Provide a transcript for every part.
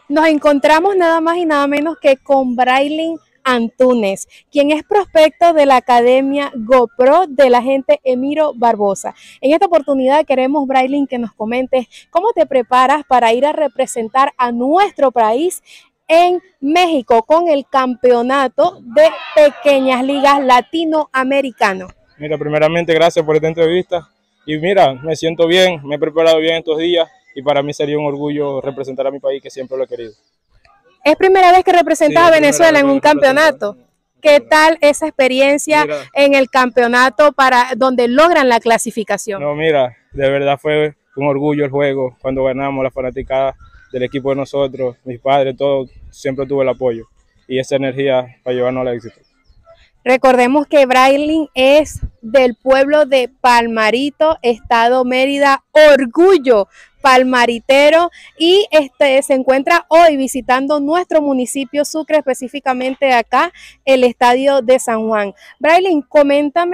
Nos encontramos nada más y nada menos que con Braylin Antúnez, quien es prospecto de la Academia GoPro del agente Emiro Barbosa. En esta oportunidad queremos, Braylin, que nos comentes cómo te preparas para ir a representar a nuestro país en México con el campeonato de pequeñas ligas latinoamericano. Mira, primeramente gracias por esta entrevista y mira, me siento bien, me he preparado bien estos días y para mí sería un orgullo representar a mi país, que siempre lo he querido. ¿Es primera vez que representas a Venezuela en un campeonato? ¿Qué tal esa experiencia en el campeonato para donde logran la clasificación? No, mira, de verdad fue un orgullo el juego cuando ganamos, la fanaticada del equipo de nosotros, mis padres, todo, siempre tuve el apoyo y esa energía para llevarnos al éxito. Recordemos que Braylin es del pueblo de Palmarito, estado Mérida, orgullo palmaritero, y se encuentra hoy visitando nuestro municipio Sucre, específicamente acá el estadio de San Juan. Braylin, coméntame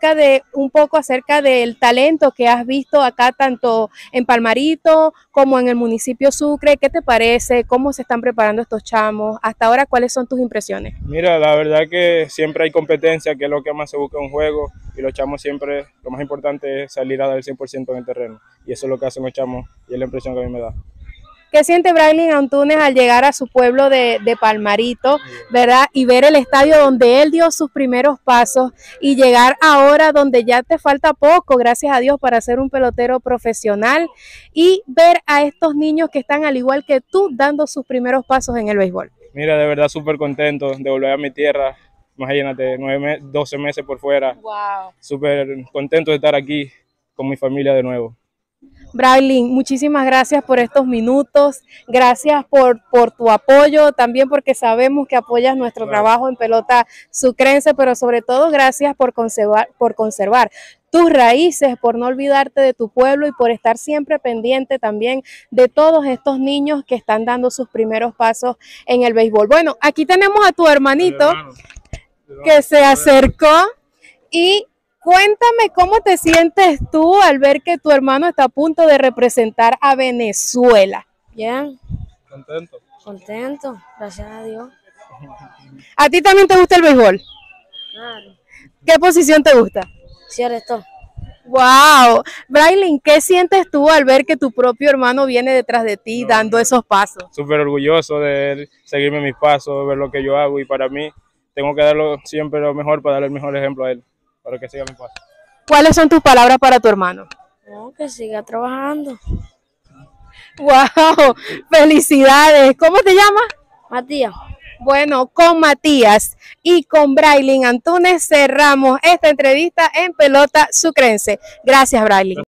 un poco acerca del talento que has visto acá tanto en Palmarito como en el municipio Sucre. ¿Qué te parece? ¿Cómo se están preparando estos chamos? Hasta ahora, ¿cuáles son tus impresiones? Mira, la verdad que siempre hay competencia, que es lo que más se busca en un juego, y los chamos siempre, lo más importante es salir a dar el 100% en el terreno, y eso es lo que hacen los chamos y es la impresión que a mí me da. ¿Qué siente Braylin Antúnez al llegar a su pueblo de Palmarito, verdad? Y ver el estadio donde él dio sus primeros pasos y llegar ahora donde ya te falta poco, gracias a Dios, para ser un pelotero profesional, y ver a estos niños que están al igual que tú dando sus primeros pasos en el béisbol? Mira, de verdad súper contento de volver a mi tierra. Imagínate, 12 meses por fuera. Wow. Súper contento de estar aquí con mi familia de nuevo. Braylin, muchísimas gracias por estos minutos, gracias por tu apoyo, también porque sabemos que apoyas nuestro trabajo en pelota sucrense, pero sobre todo gracias por conservar tus raíces, por no olvidarte de tu pueblo y por estar siempre pendiente también de todos estos niños que están dando sus primeros pasos en el béisbol. Bueno, aquí tenemos a tu hermanito que se acercó y cuéntame cómo te sientes tú al ver que tu hermano está a punto de representar a Venezuela. Bien. Contento. Contento, gracias a Dios. ¿A ti también te gusta el béisbol? Claro. ¿Qué posición te gusta? Cierto. Wow. Braylin, ¿qué sientes tú al ver que tu propio hermano viene detrás de ti dando esos pasos? Súper orgulloso de él, seguirme mis pasos, ver lo que yo hago, y para mí tengo que darlo siempre lo mejor para darle el mejor ejemplo a él, para que siga mi paso. ¿Cuáles son tus palabras para tu hermano? No, que siga trabajando. ¡Wow! ¡Felicidades! ¿Cómo te llamas? Matías. Bueno, con Matías y con Braylin Antúnez cerramos esta entrevista en Pelota Sucrense. Gracias, Braylin.